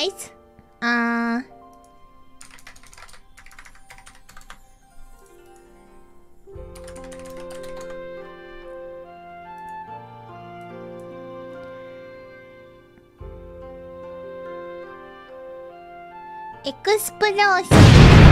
イス。エクスプローション。